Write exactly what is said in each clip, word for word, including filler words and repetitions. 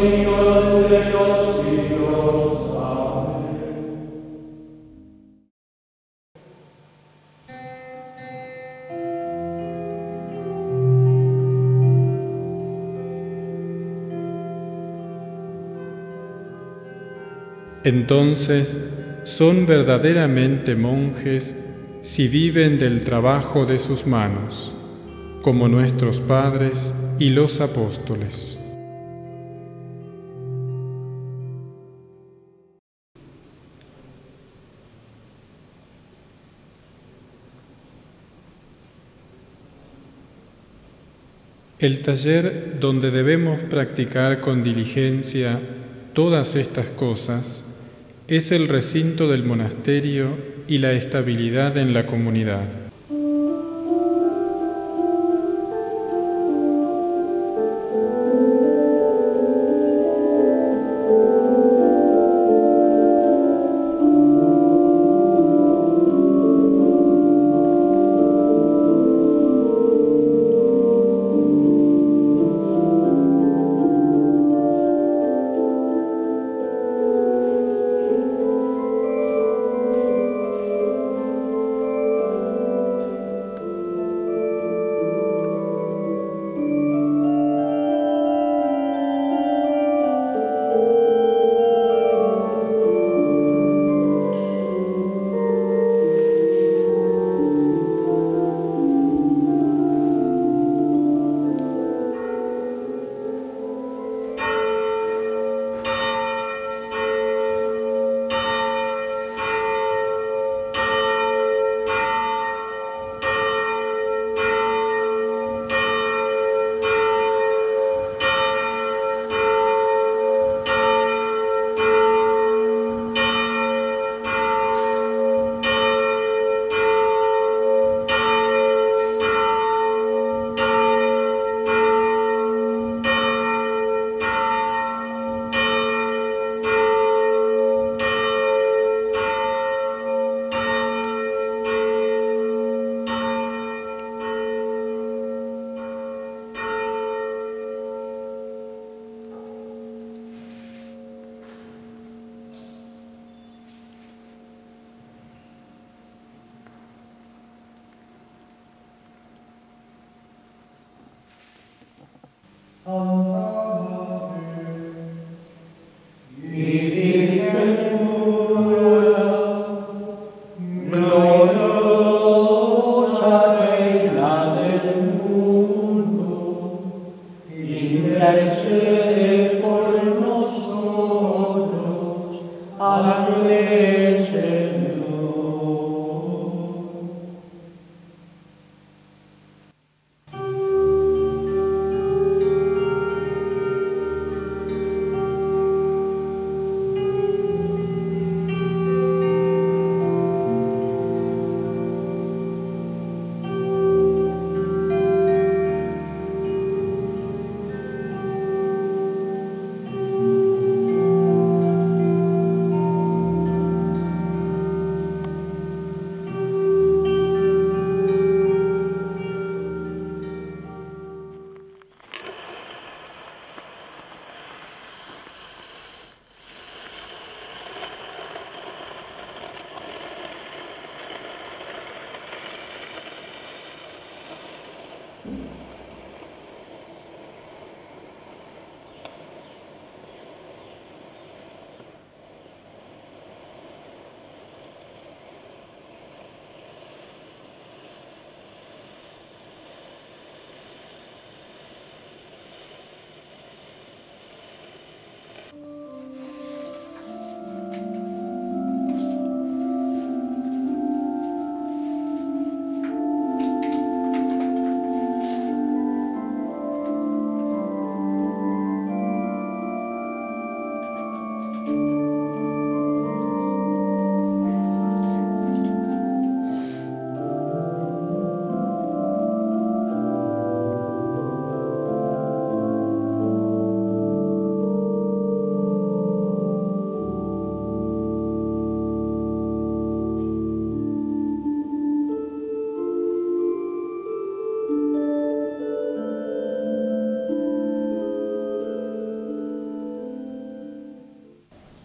siglos de los siglos. Amén. Entonces, son verdaderamente monjes si viven del trabajo de sus manos, como nuestros padres y los apóstoles. El taller donde debemos practicar con diligencia todas estas cosas es el recinto del monasterio y la estabilidad en la comunidad. Intercede por nosotros ante el Señor.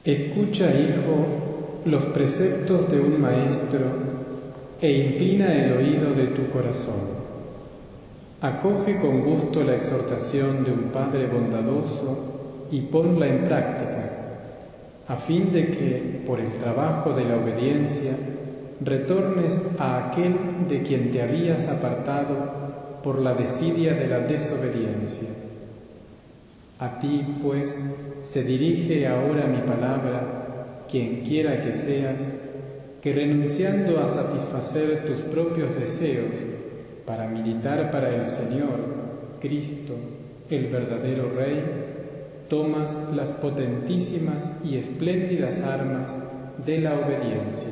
Escucha, hijo, los preceptos de un maestro e inclina el oído de tu corazón. Acoge con gusto la exhortación de un Padre bondadoso y ponla en práctica, a fin de que, por el trabajo de la obediencia, retornes a aquel de quien te habías apartado por la desidia de la desobediencia. A ti, pues, se dirige ahora mi palabra, quien quiera que seas, que renunciando a satisfacer tus propios deseos para militar para el Señor, Cristo, el verdadero Rey, tomas las potentísimas y espléndidas armas de la obediencia.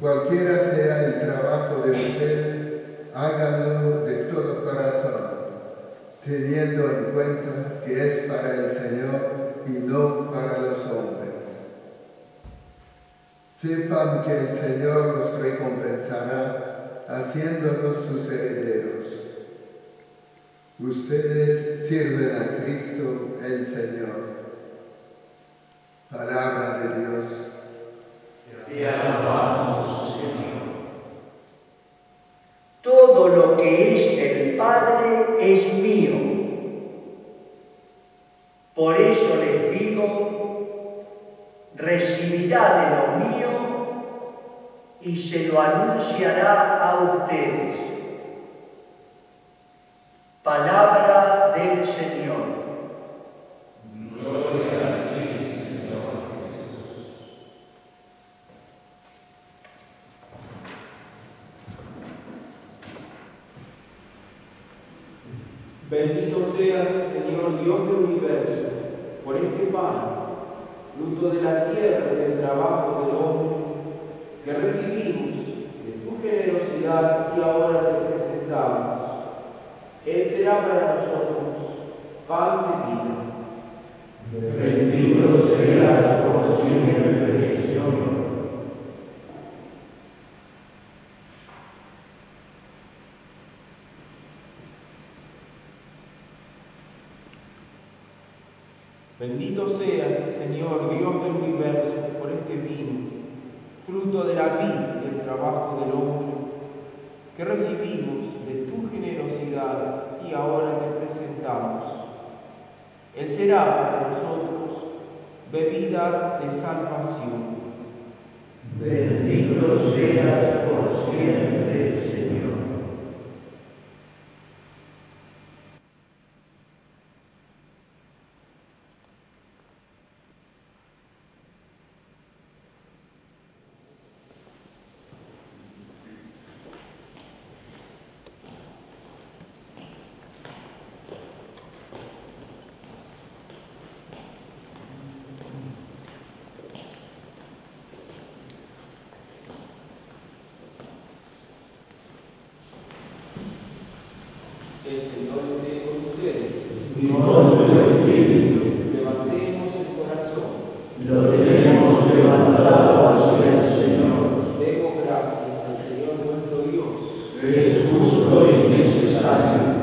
Cualquiera sea el trabajo de ustedes, háganlo de todo corazón, teniendo en cuenta que es para el Señor y no para los hombres. Sepan que el Señor los recompensará, haciéndolos sus herederos. Ustedes sirven a Cristo el Señor. Palabra de Dios. Te alabamos, Señor. Todo lo que es del Padre es mío. Por eso les digo, recibirá de lo mío y se lo anunciará a ustedes. Palabra del Señor. Gloria a ti, Señor Jesús. Bendito seas, Señor Dios del universo, por este pan, fruto de la tierra y del trabajo del hombre, que recibimos de tu generosidad y ahora te presentamos. Él será para nosotros pan de vida. Bendito seas por siempre, Señor. Bendito seas, Señor Dios del universo, por este vino, fruto de la vida y del trabajo del hombre, que recibimos de tu generosidad y ahora te presentamos. Él será para nosotros bebida de salvación. Bendito seas por siempre, Señor. El Señor esté con ustedes. Y con tu espíritu. Levantemos el corazón. Lo tenemos levantado hacia el Señor. Demos gracias al Señor nuestro Dios. Es justo y necesario.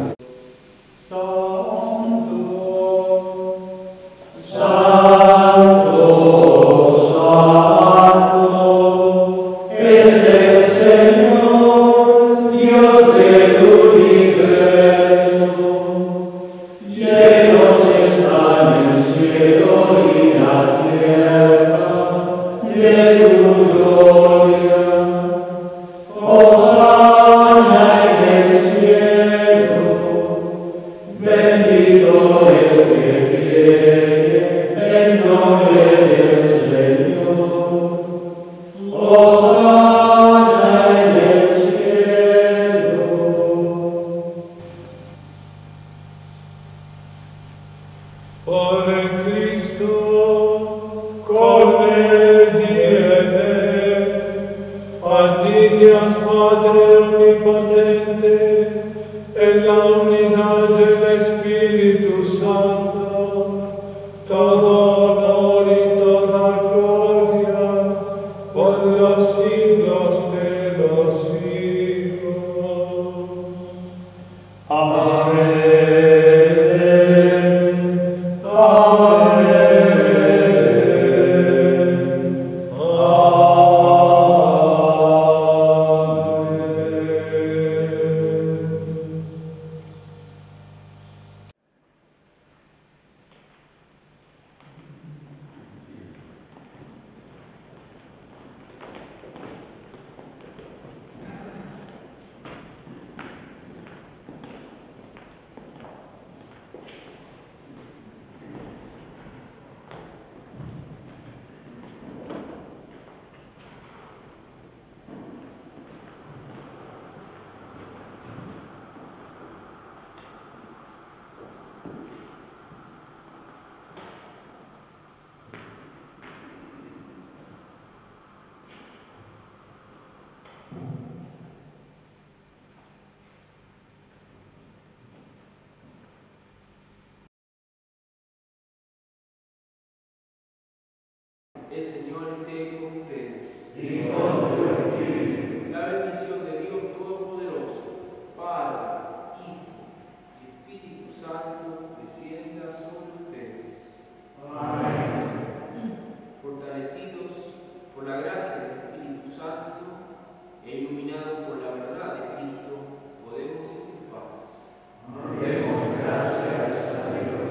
El Señor esté con ustedes. y con tu espíritu. La bendición de Dios Todopoderoso, Padre, Hijo y Espíritu Santo, descienda sobre ustedes. Amén. Fortalecidos por la gracia del Espíritu Santo e iluminados por la verdad de Cristo, podemos ir en paz. Demos gracias a Dios.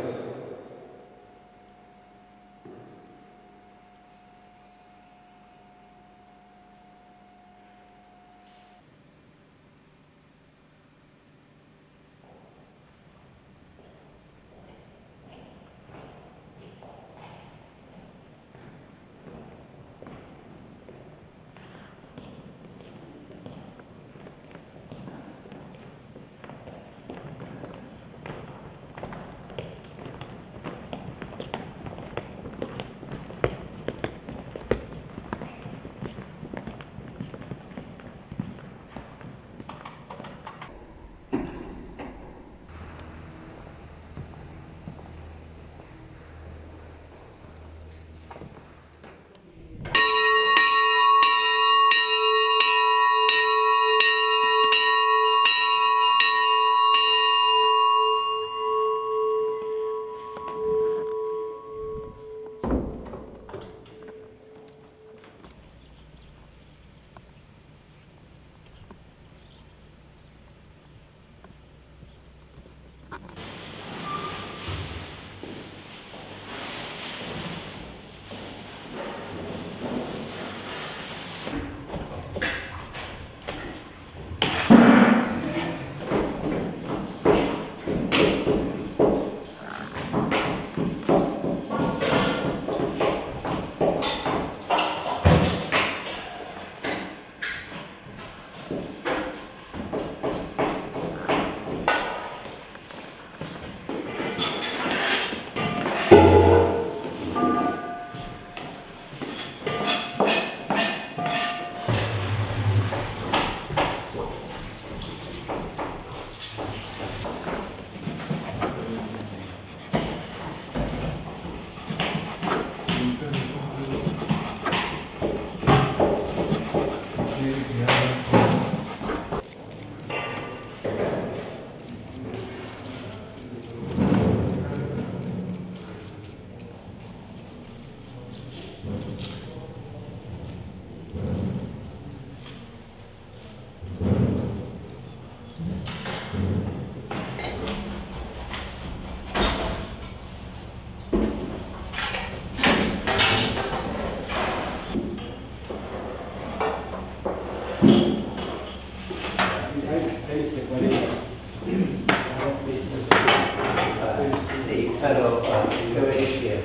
Sì, allora, dove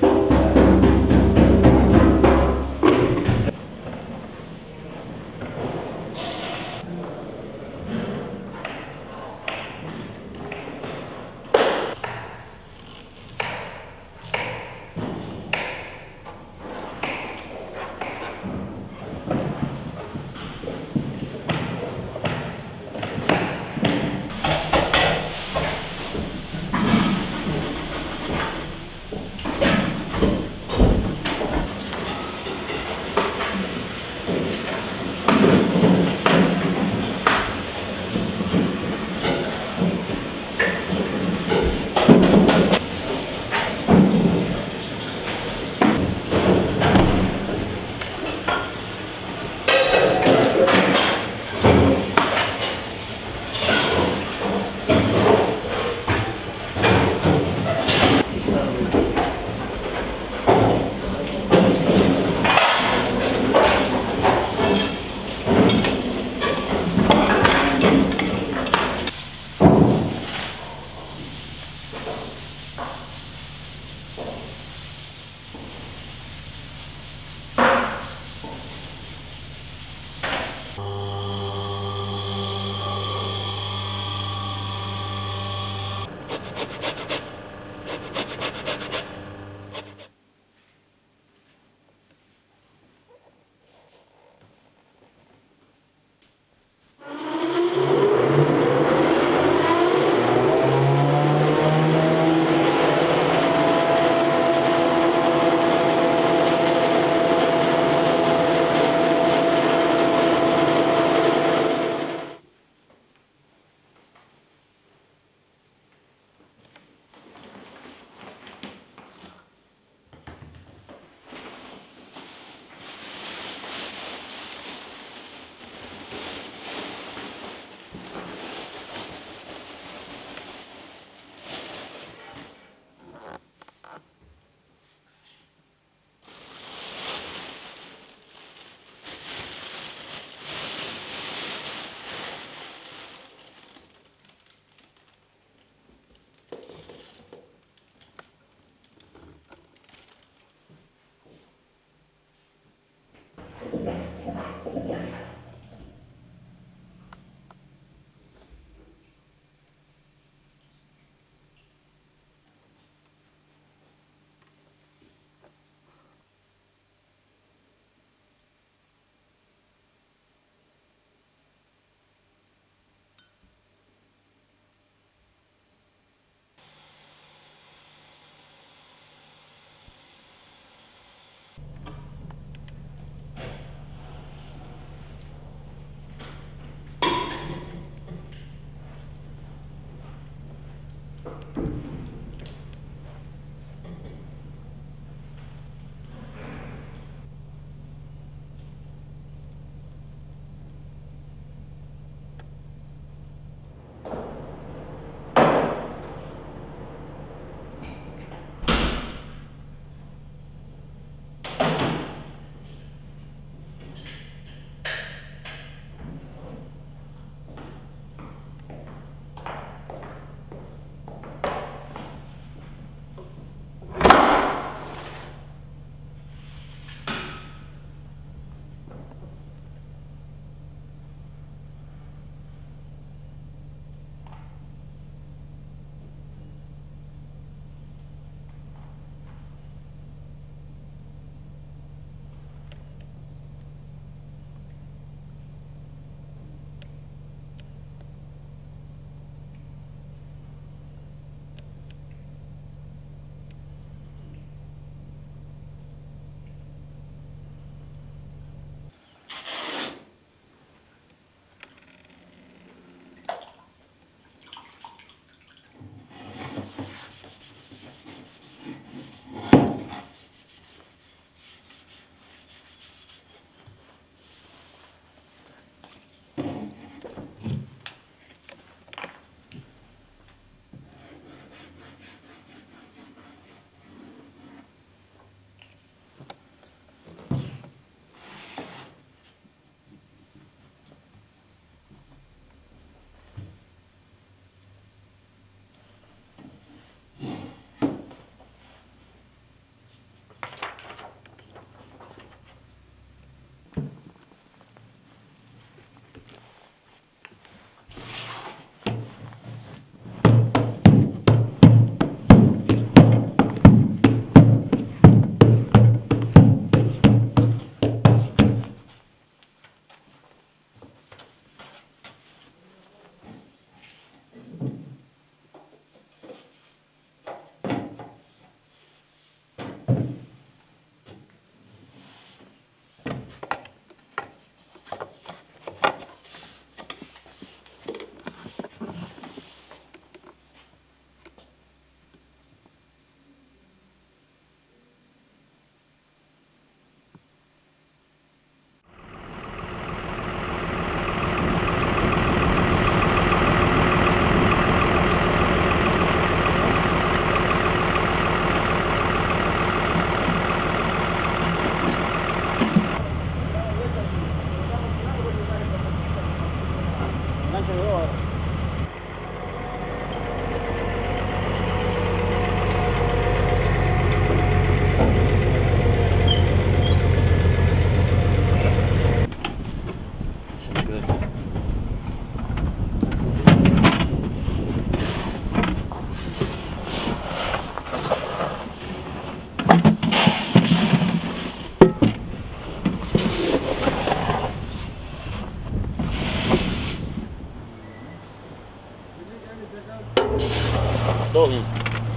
Todo bien.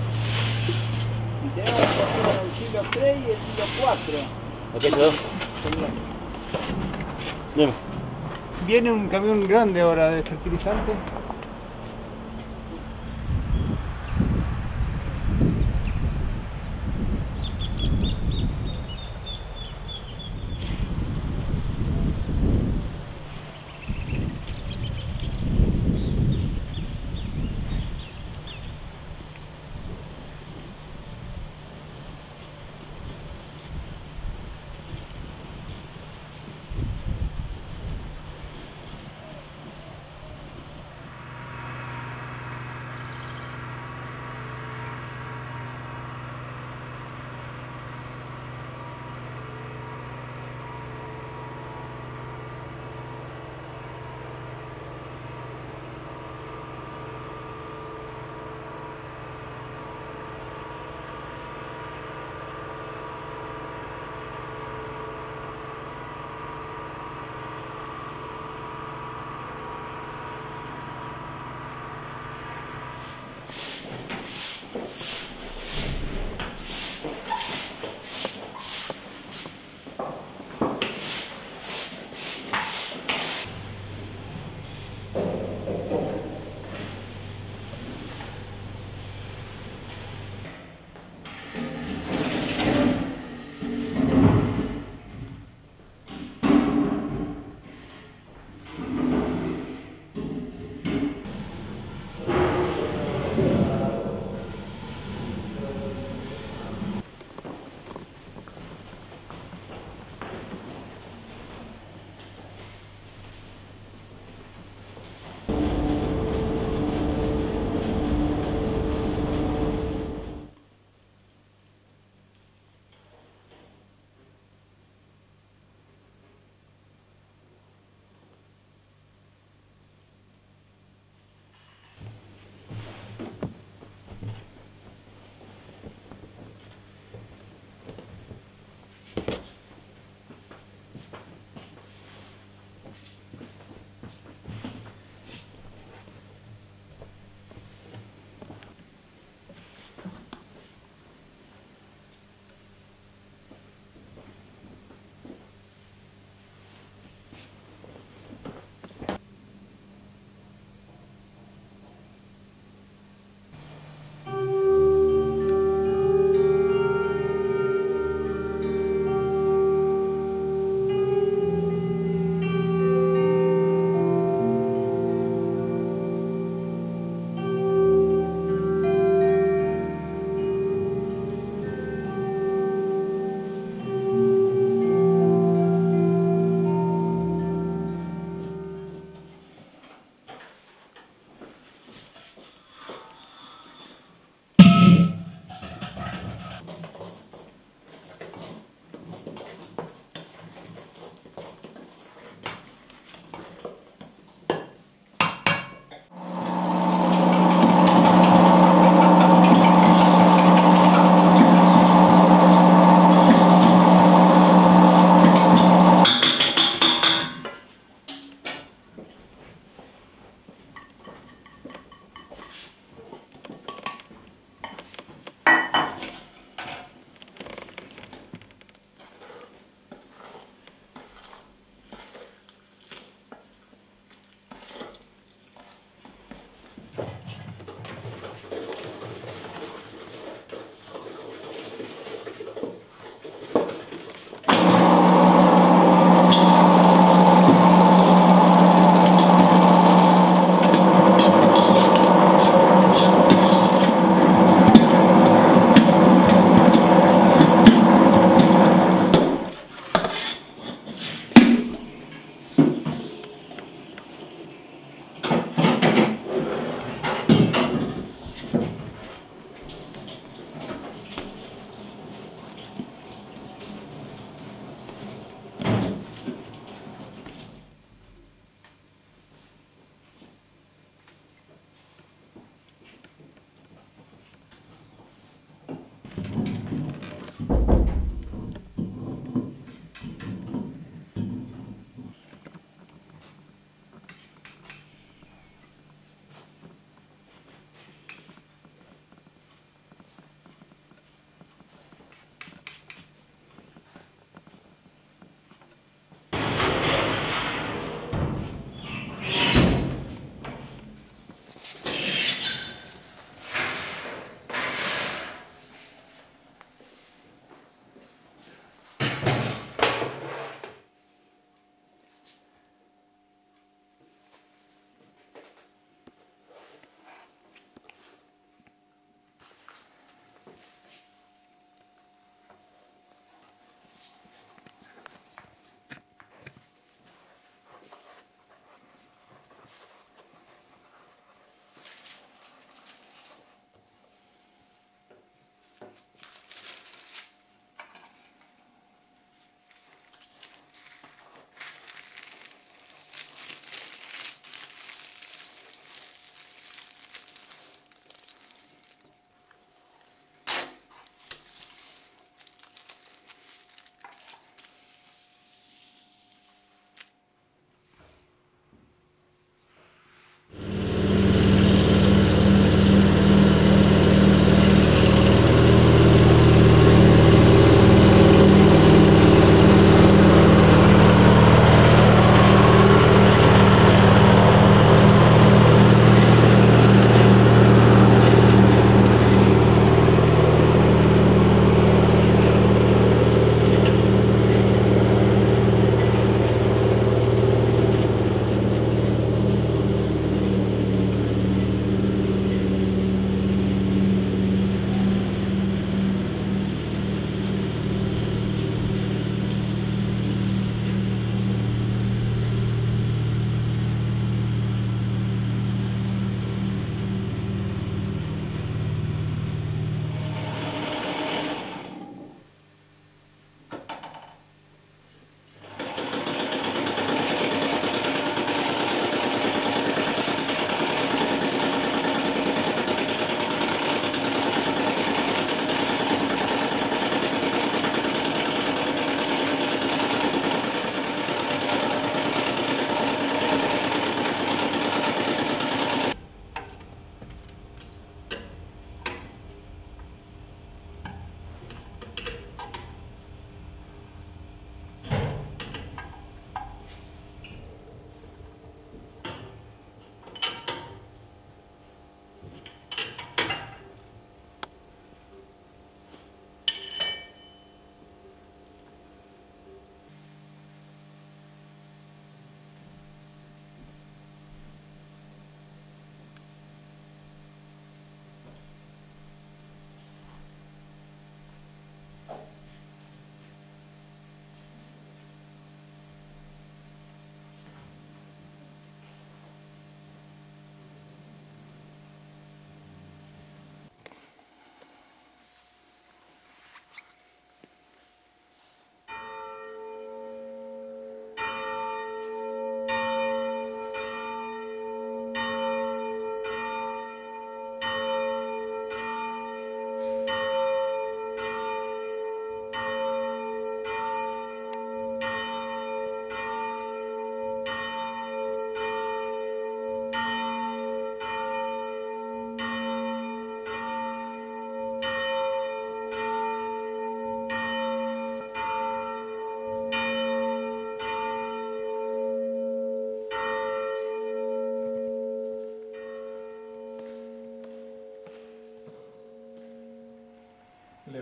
Y tenemos el siglo tres y el siglo cuatro. Ok, se va. Dime. Viene un camión grande ahora de fertilizante.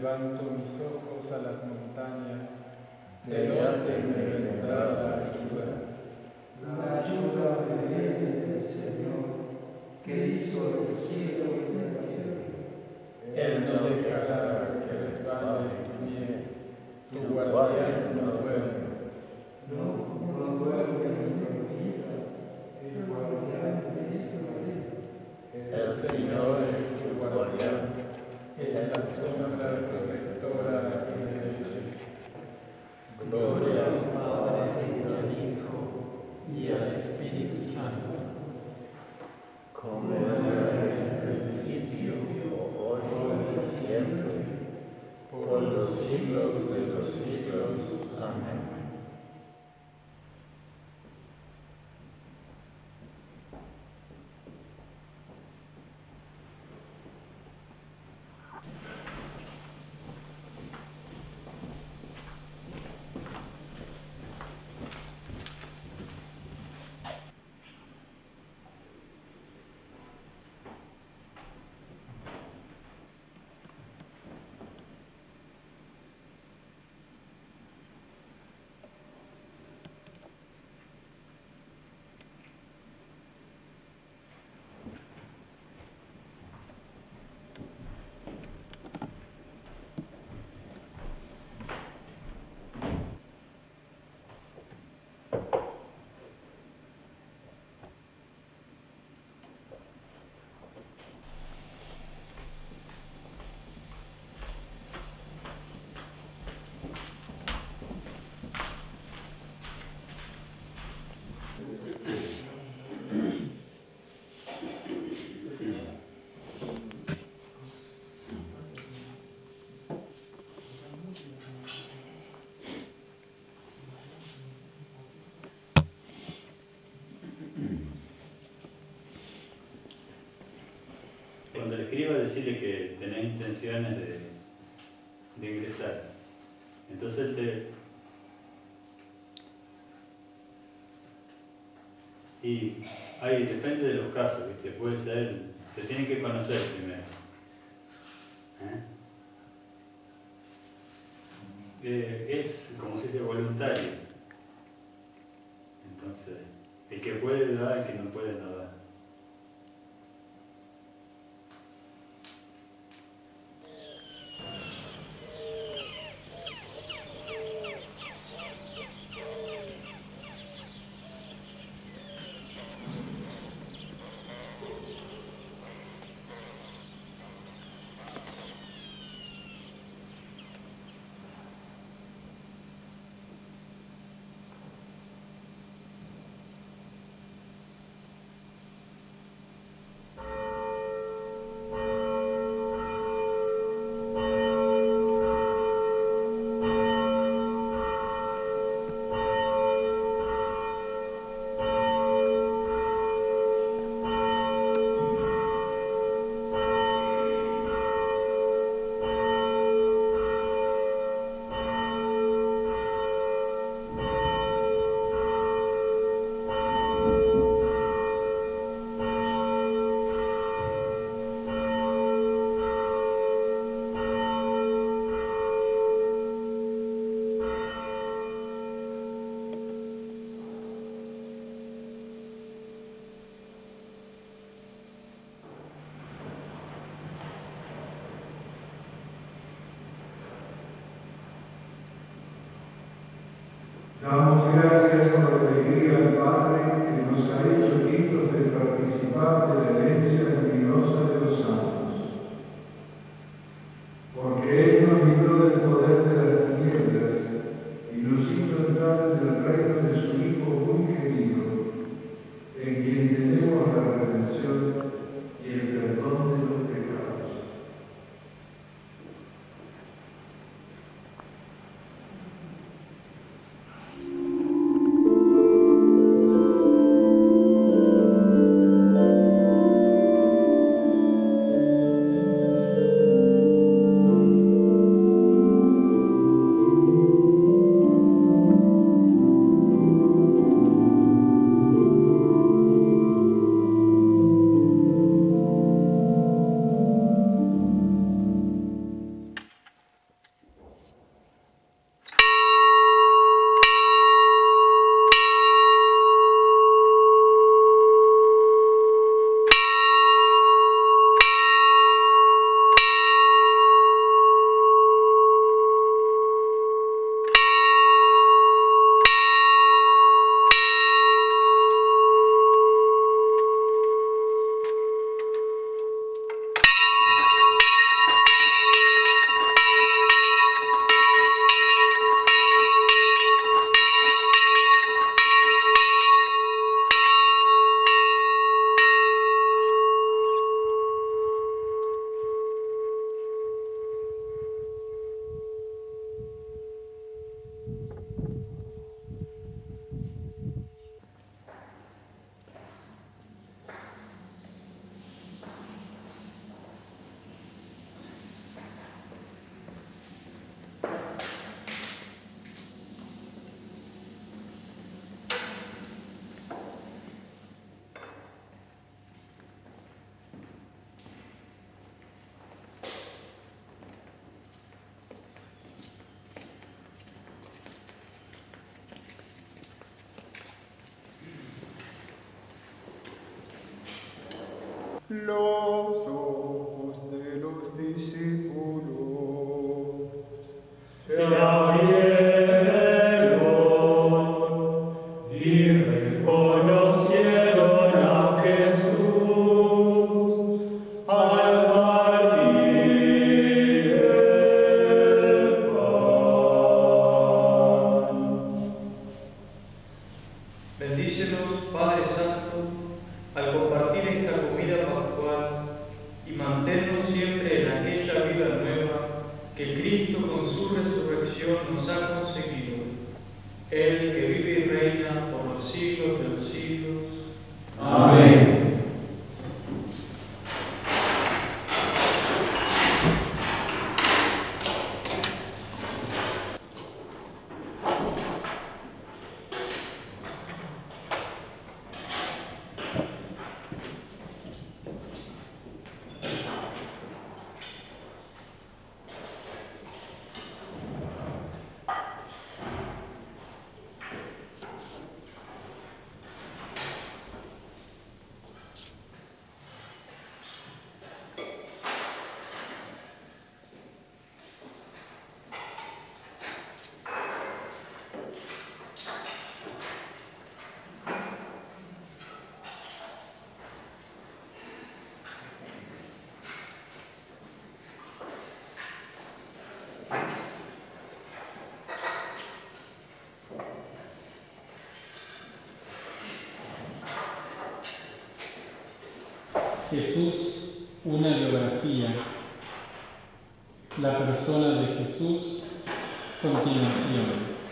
levanto mis ojos a las montañas, ¿de dónde me vendrá la ayuda? La ayuda me viene del Señor, que hizo el cielo y la tierra. Él no dejará que resbale tu pie, tu guardián no duerme. No, no duerme ni dormita, el guardián de Israel. El Señor es tu guardián, es la sombra protectora que te derecha. Gloria al Padre y al Hijo y al Espíritu Santo, Como era en el principio, hoy y siempre, por los siglos de los siglos. Amén. Cuando le escriba, decirle que tenés intenciones de, de ingresar. Entonces él te... Y ahí depende de los casos, ¿viste? Puede ser, te tienen que conocer primero. ¿Eh? Eh, es, como se dice, voluntario. Entonces, el que puede da, el que no puede no da. Damos gracias con alegría al Padre que nos ha hecho dignos de participar de la herencia luminosa de los santos. Porque Él nos libró del poder de las tinieblas y nos hizo entrar en el reino de su Hijo muy querido, en quien tenemos la redención y el perdón de los pecados. Los ojos de los discípulos se abrieron y reconocieron a Jesús al partir el pan. Bendícenos, Padre Santo, al compartir esta comida pascual y mantenernos siempre en aquella vida nueva que Cristo con su resurrección nos ha conseguido. Él que vive y reina por los siglos de los siglos. Amén. Jesús, una biografía. La persona de Jesús, continuación.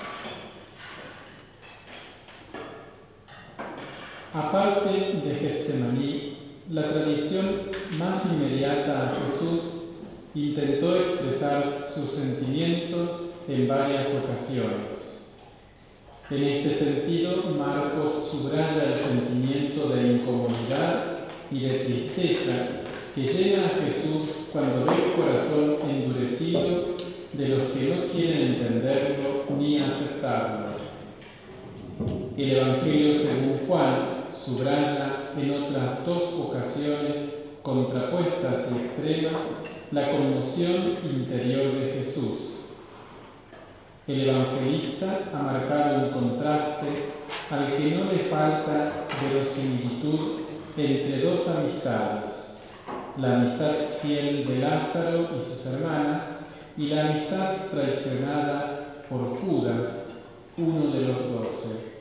Aparte de Getsemaní, la tradición más inmediata a Jesús intentó expresar sus sentimientos en varias ocasiones. En este sentido, Marcos subraya el sentimiento de incomodidad y de tristeza que llena a Jesús cuando ve el corazón endurecido de los que no quieren entenderlo ni aceptarlo. El Evangelio según Juan subraya en otras dos ocasiones contrapuestas y extremas la conmoción interior de Jesús. El evangelista ha marcado un contraste al que no le falta verosimilitud entre dos amistades, la amistad fiel de Lázaro y sus hermanas y la amistad traicionada por Judas, uno de los doce.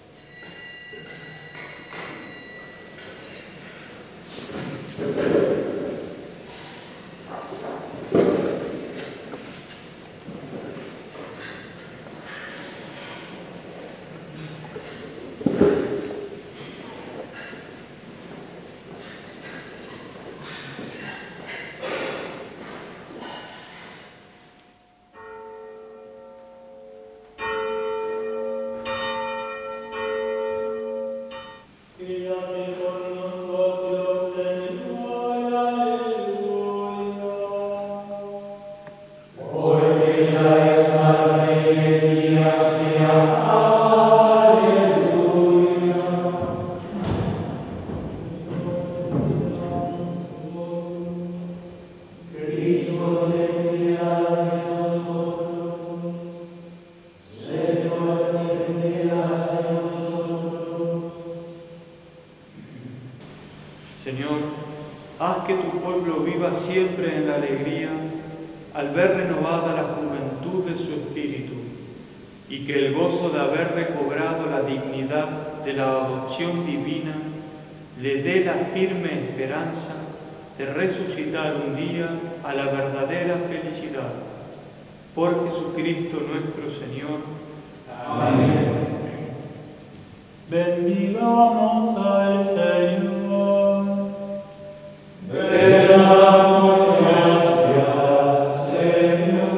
Señor, haz que tu pueblo viva siempre en la alegría al ver renovada la juventud de su espíritu y que el gozo de haber recobrado la dignidad de la adopción divina le dé la firme esperanza de resucitar un día a la verdadera felicidad. Por Jesucristo nuestro Señor. Amén. Bendigamos al Señor. Te damos gracias, Señor.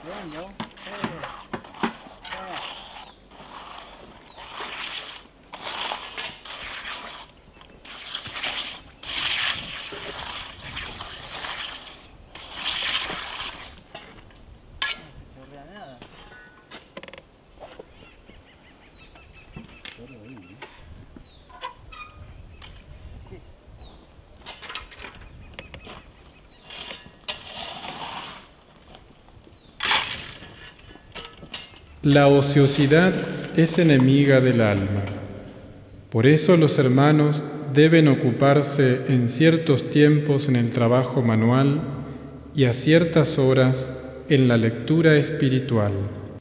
La ociosidad es enemiga del alma. Por eso los hermanos deben ocuparse en ciertos tiempos en el trabajo manual y a ciertas horas en la lectura espiritual.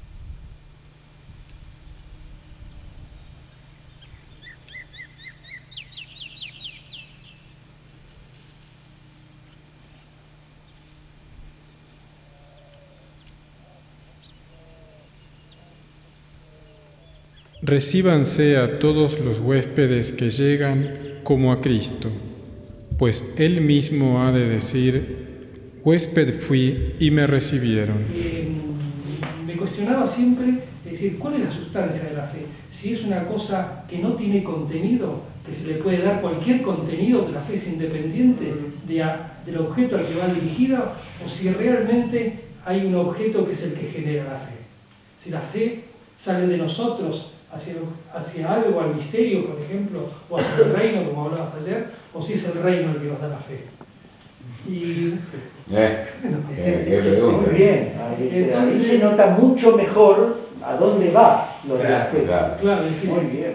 Recíbanse a todos los huéspedes que llegan como a Cristo, pues Él mismo ha de decir, huésped fui y me recibieron. Eh, me cuestionaba siempre, es decir, ¿cuál es la sustancia de la fe? Si es una cosa que no tiene contenido, que se le puede dar cualquier contenido, que la fe es independiente de a, del objeto al que va dirigida, o si realmente hay un objeto que es el que genera la fe. Si la fe sale de nosotros hacia, hacia algo, al misterio, por ejemplo, o hacia el reino, como hablabas ayer, o si es el reino el que nos da la fe. Y, eh, bueno, eh, qué pregunta. Muy bien, ahí, Entonces, ahí se nota mucho mejor a dónde va lo de la fe. Claro. claro, es decir, Muy bien.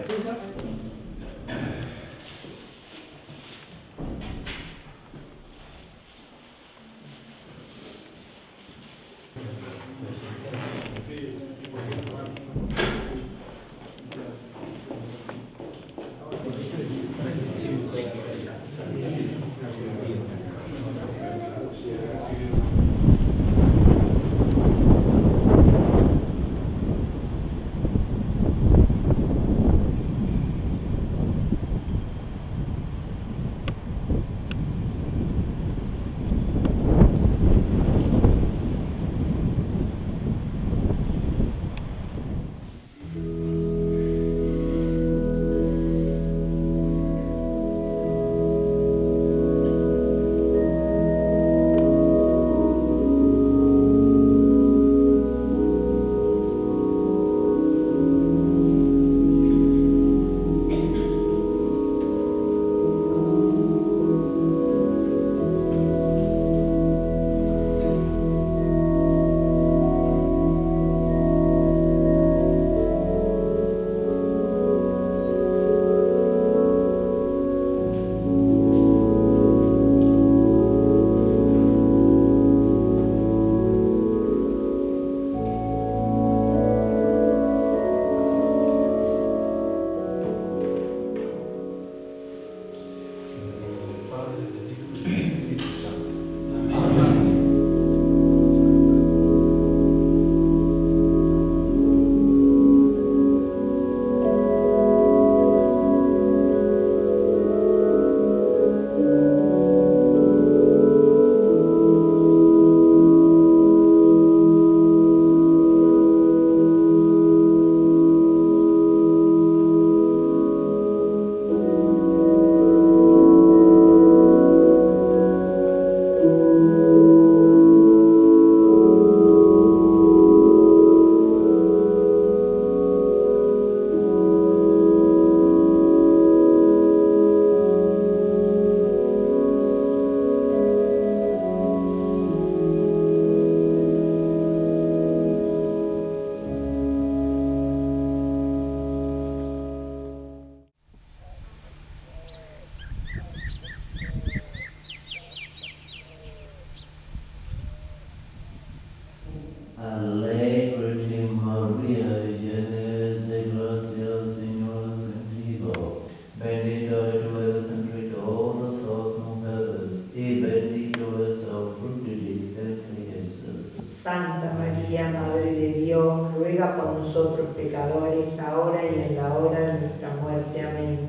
Santa María, Madre de Dios, ruega por nosotros pecadores, ahora y en la hora de nuestra muerte. Amén.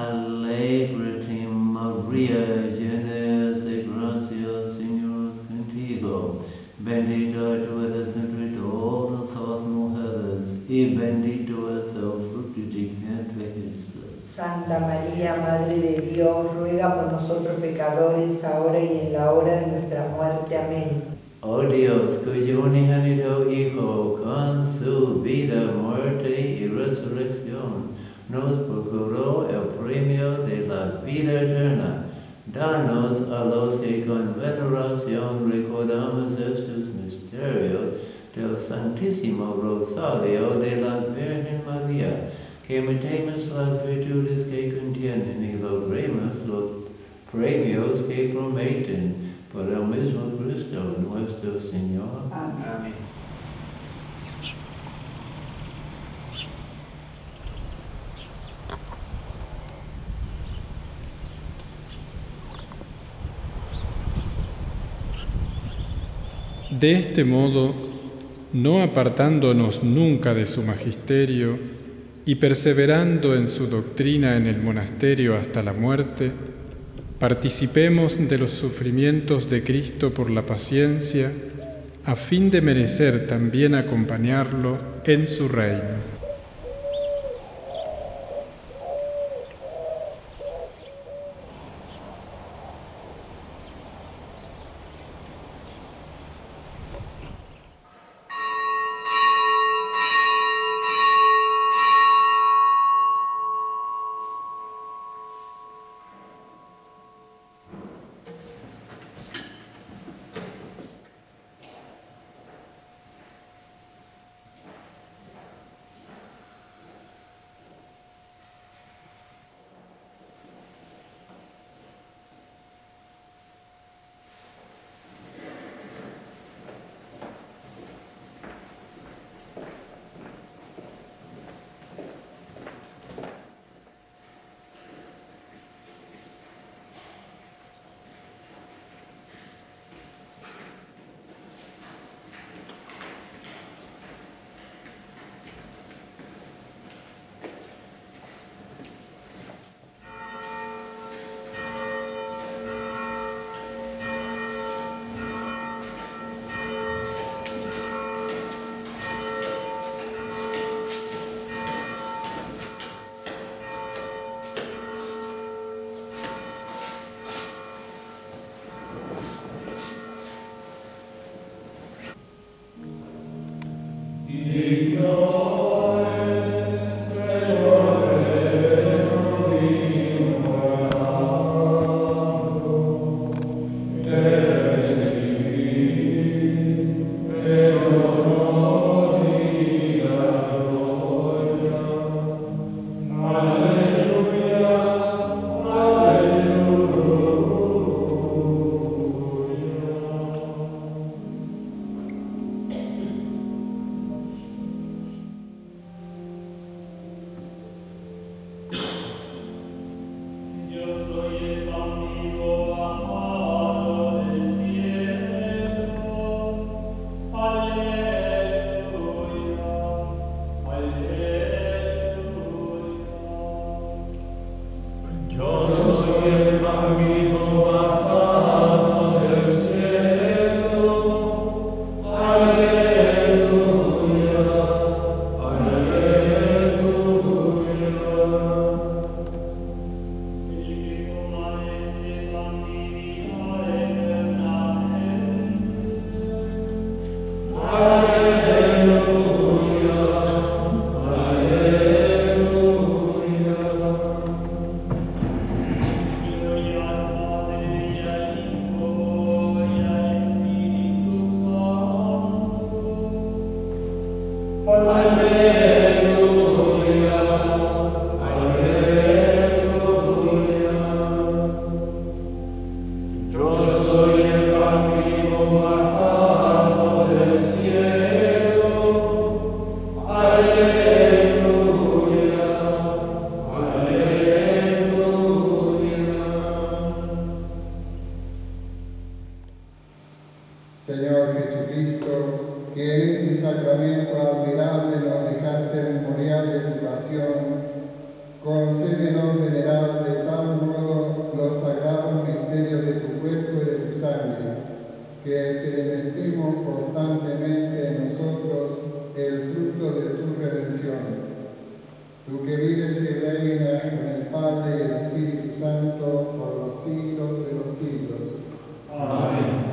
Alegrate María, llena de gracia, el Señor es contigo. Bendita tú eres entre y bendito es el fruto de tu vientre Jesús. Santa María, Madre de Dios, ruega por nosotros pecadores, ahora y en la hora de nuestra muerte. Amén. Oh Dios, cuyo unigénito Hijo, con su vida, muerte y resurrección, nos procuró el premio de la vida eterna. Danos a los que con veneración recordamos estos misterios del Santísimo Rosario de la Virgen María, que imitemos las virtudes que contienen y logremos los premios que prometen por el mismo Cristo nuestro Señor. Amén. Amén. De este modo, no apartándonos nunca de su magisterio y perseverando en su doctrina en el monasterio hasta la muerte, participemos de los sufrimientos de Cristo por la paciencia, a fin de merecer también acompañarlo en su reino. Que experimentemos constantemente en nosotros el fruto de tu redención. tú que vives y reinas con el Padre y el Espíritu Santo por los siglos de los siglos. Amén.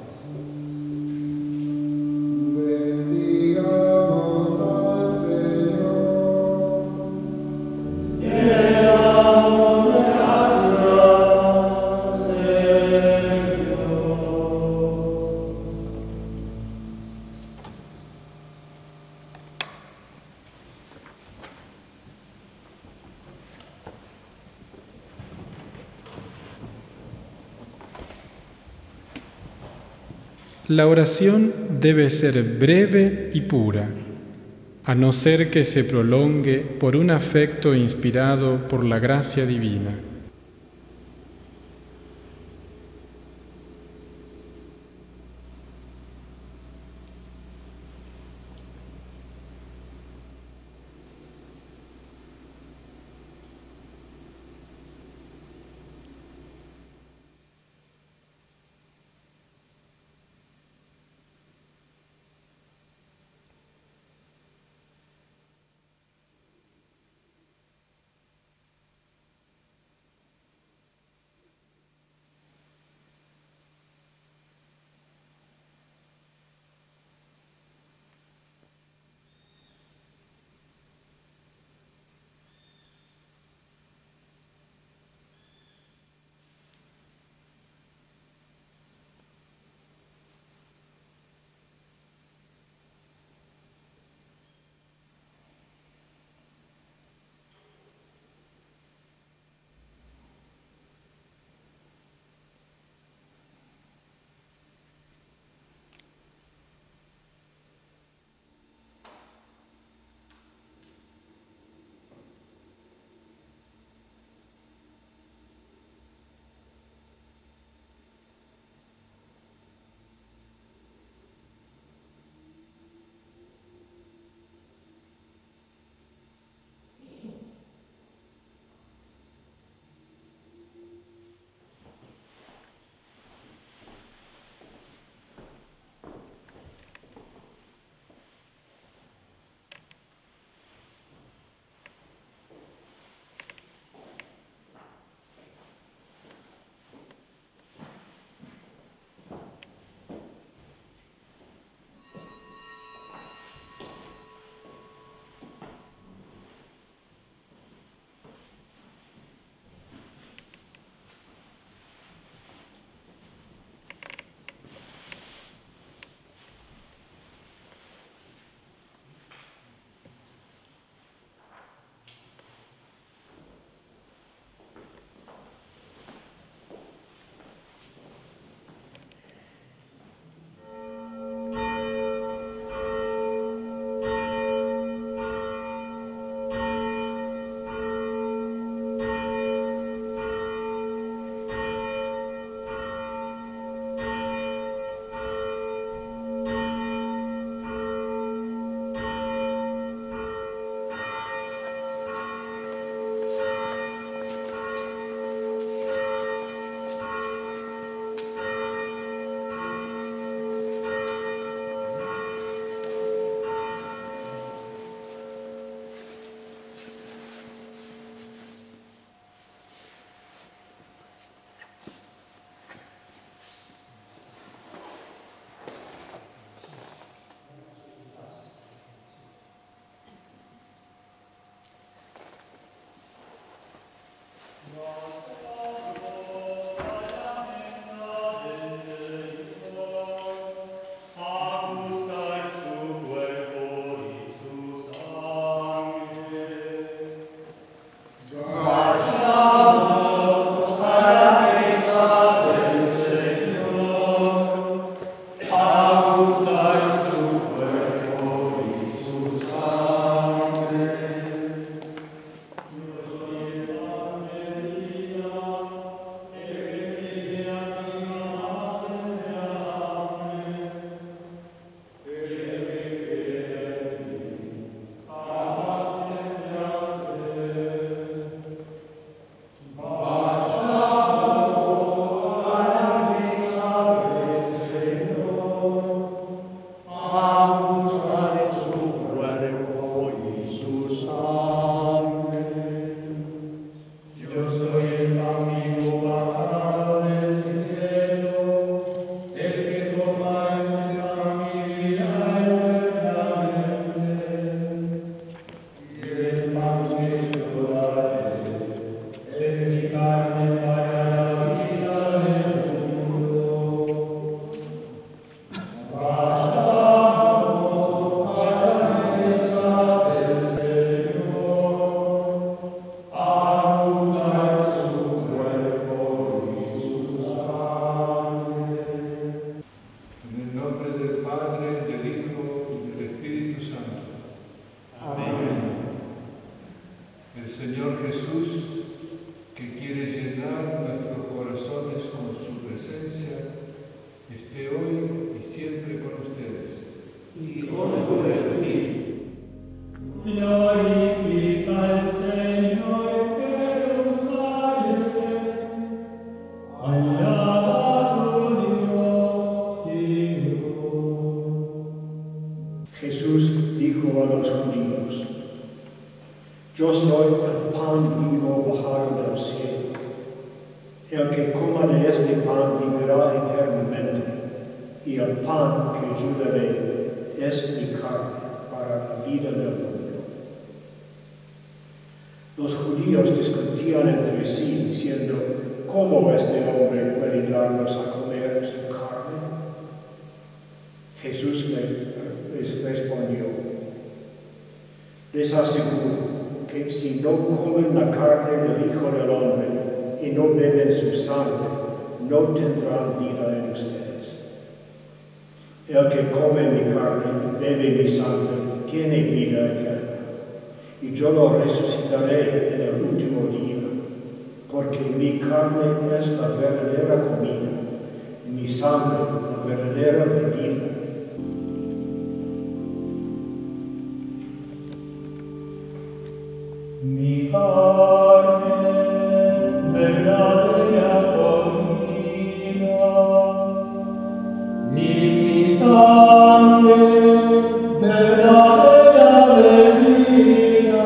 Bendigamos al Señor. Damos gracias, Señor. La oración debe ser breve y pura, a no ser que se prolongue por un afecto inspirado por la gracia divina. Glorifica al Señor Jerusalén, alaba tu Dios, Sion. Jesús dijo a los judíos: Yo soy el pan vivo bajado del cielo. El que coma de este pan vivirá eternamente, y el pan que yo daré es mi carne para la vida del mundo. Los judíos discutían entre sí, diciendo: ¿Cómo este hombre puede darnos a comer su carne? Jesús les respondió: Les aseguro que si no comen la carne del Hijo del Hombre y no beben su sangre, no tendrán vida en ustedes. El que come mi carne y bebe mi sangre tiene vida eterna, y yo lo resucitaré en el último día, porque mi carne es la verdadera comida, y mi sangre la verdadera bebida. Mi carne es verdadera comida, y mi sangre verdadera bebida.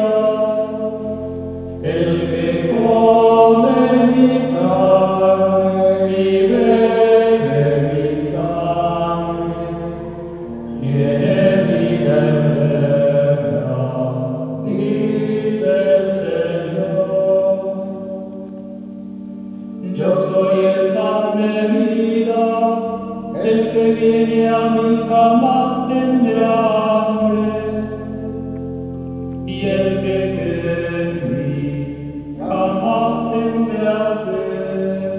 El que come mi carne y bebe mi sangre tiene vida eterna, dice el Señor. Yo soy el pan de vida, el que viene a mí jamás tendrá hambre, y el que cree en mí jamás tendrá sed.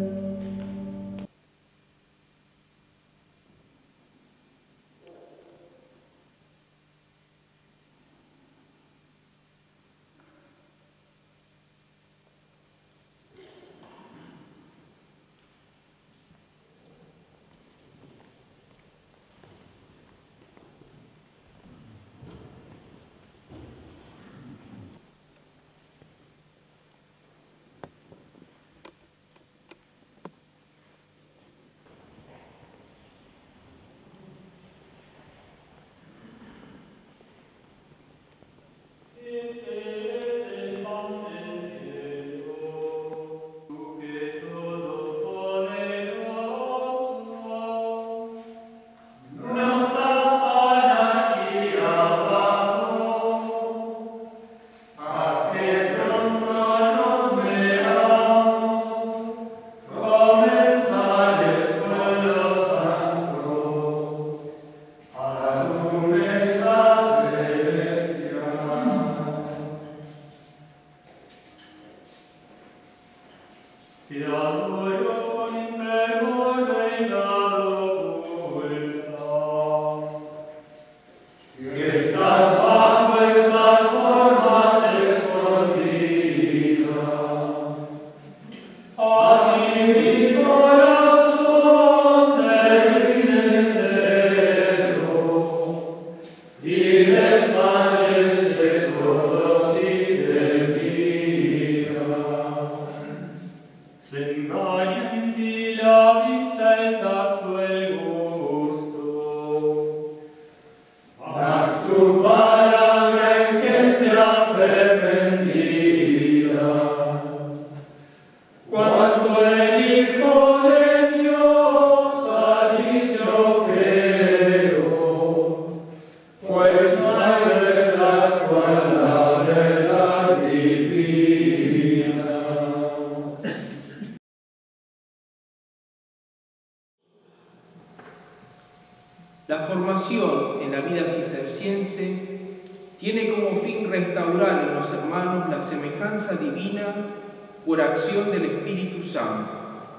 La formación en la vida cisterciense tiene como fin restaurar en los hermanos la semejanza divina por acción del Espíritu Santo.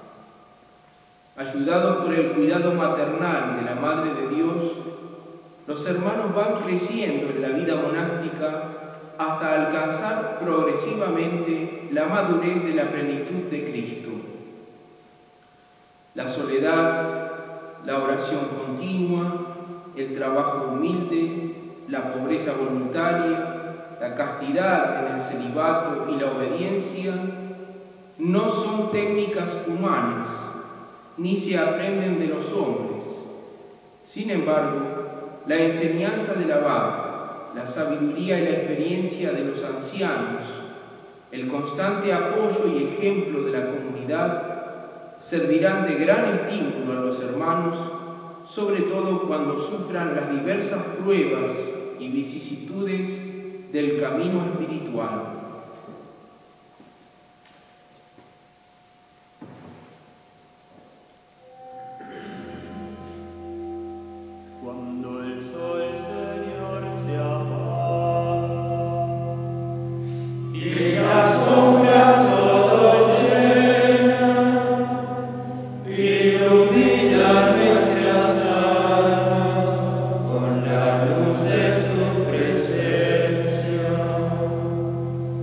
Ayudados por el cuidado maternal de la Madre de Dios, los hermanos van creciendo en la vida monástica hasta alcanzar progresivamente la madurez de la plenitud de Cristo. La soledad, la oración continua, el trabajo humilde, la pobreza voluntaria, la castidad en el celibato y la obediencia no son técnicas humanas, ni se aprenden de los hombres. Sin embargo, la enseñanza del abad, la sabiduría y la experiencia de los ancianos, el constante apoyo y ejemplo de la comunidad servirán de gran estímulo a los hermanos, sobre todo cuando sufran las diversas pruebas y vicisitudes del camino espiritual. Cuando el sol, Señor, se apaga y la sombra todo llena, ilumina nuestras almas con la luz de tu presencia.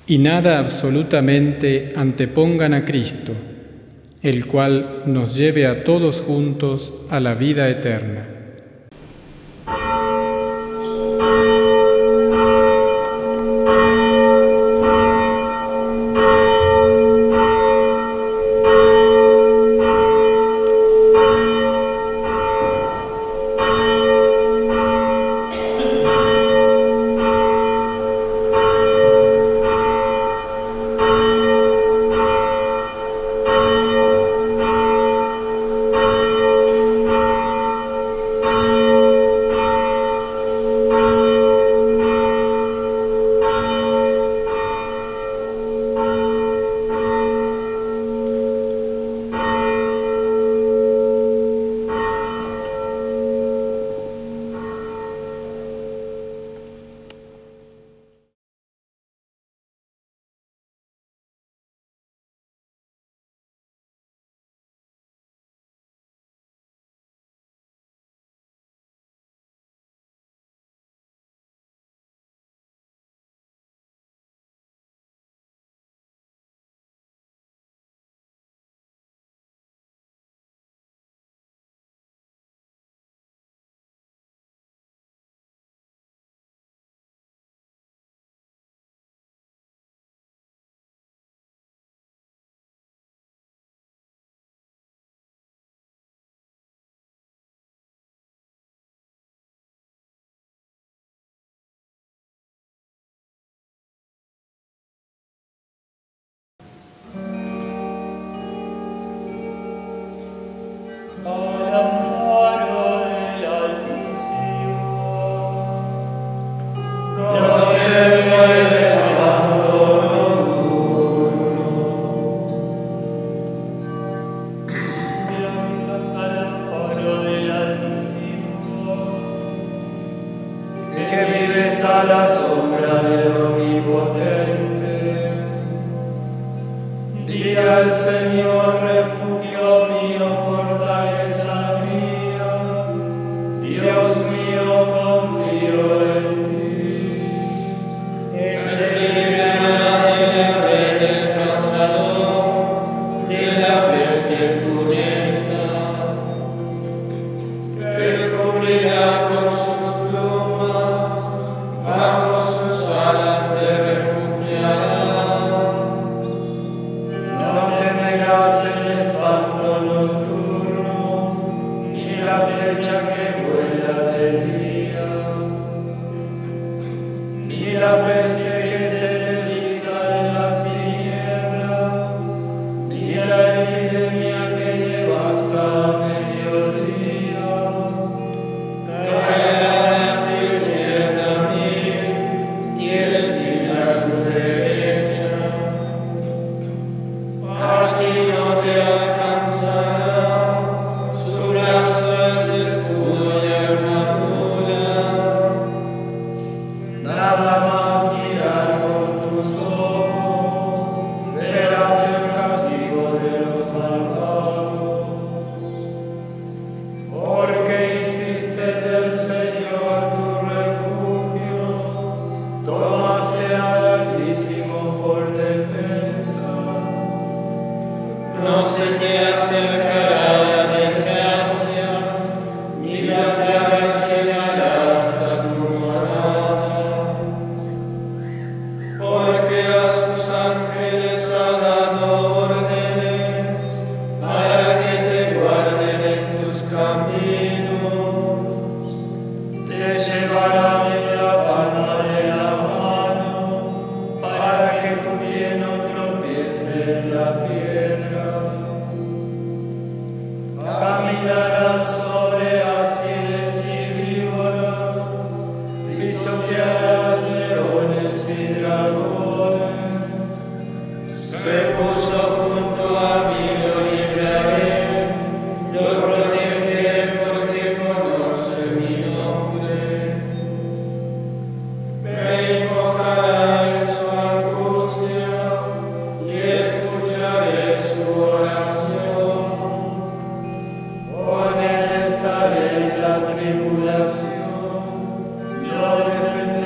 y nada absolutamente antepongan a Cristo, el cual nos lleve a todos juntos a la vida eterna. Con él estaré en la tribulación, lo defenderé.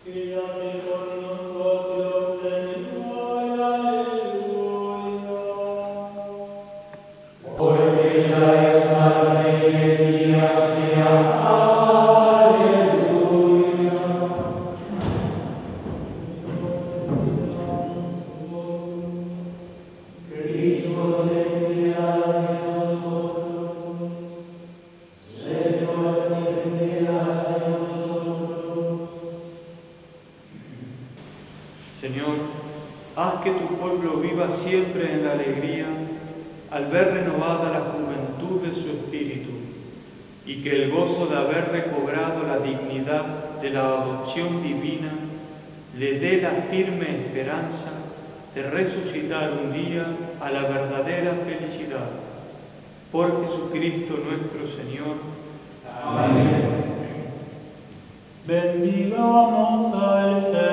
Quédate con nosotros, Señor, aleluya. Porque ya es tarde y el día se ha, aleluya. Cristo, ten piedad de nosotros. Señor, ten piedad de nosotros. Señor, haz que tu pueblo viva siempre en la alegría al ver renovada la juventud de su espíritu, y que el gozo de haber recobrado la dignidad de la adopción divina le dé la firme esperanza de resucitar un día a la verdadera felicidad. Por Jesucristo nuestro Señor. Amén. Bendigamos al Señor.